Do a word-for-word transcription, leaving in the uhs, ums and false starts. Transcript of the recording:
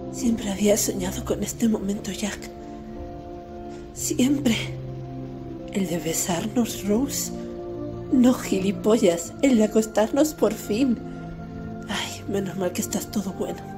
Siempre había soñado con este momento, Jack. Siempre. El de besarnos, Rose. No, gilipollas, el de acostarnos por fin. Ay, menos mal que estás todo bueno.